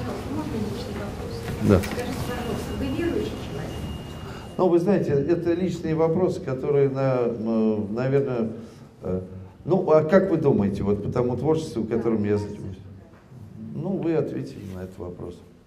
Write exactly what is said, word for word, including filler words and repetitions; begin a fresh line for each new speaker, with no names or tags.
Можно личный вопрос?
Да.
Скажите, пожалуйста, вы верующий человек?
Ну, вы знаете, это личные вопросы, которые, на, наверное... Ну, а как вы думаете, вот по тому творчеству, которым я занимаюсь? Ну, вы ответили на этот вопрос.